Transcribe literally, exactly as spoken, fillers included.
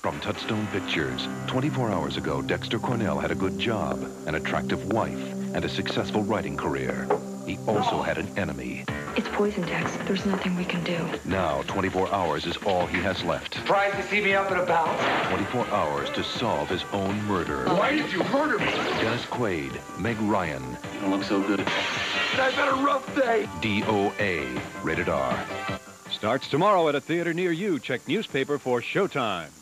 From Touchstone Pictures, twenty-four hours ago, Dexter Cornell had a good job, an attractive wife, and a successful writing career. He also had an enemy. It's poison, Dex. There's nothing we can do. Now, twenty-four hours is all he has left. Surprised to see me up and about? twenty-four hours to solve his own murder. Why did you murder me? Dennis Quaid, Meg Ryan. You don't look so good. I've had a rough day. D O A, rated R. Starts tomorrow at a theater near you. Check newspaper for showtime.